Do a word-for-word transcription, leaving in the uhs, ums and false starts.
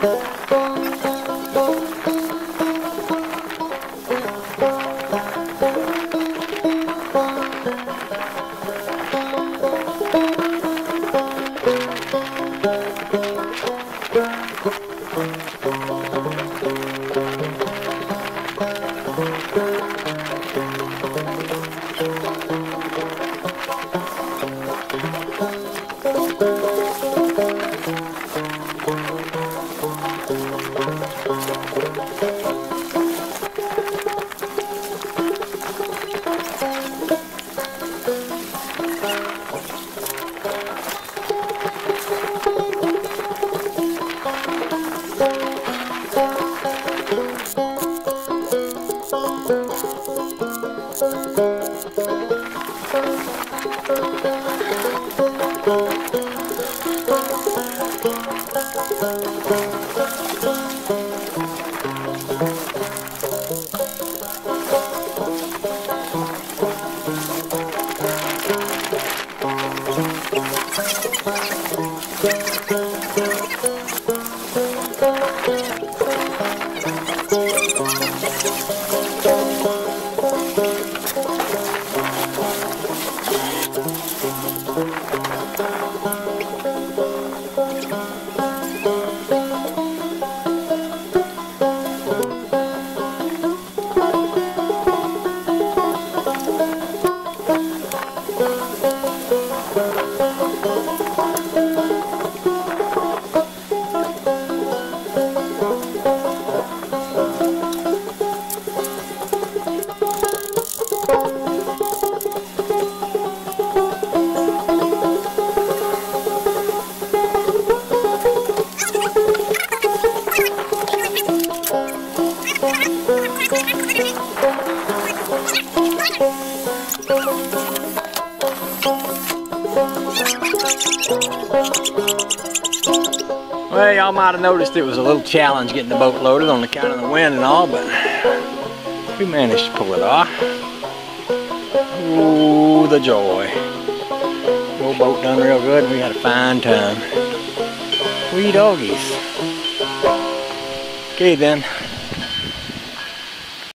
Well, y'all might have noticed it was a little challenge getting the boat loaded on account of the wind and all, but we managed to pull it off. Ooh, the joy. The old boat done real good and we had a fine time. Wee doggies. Okay then.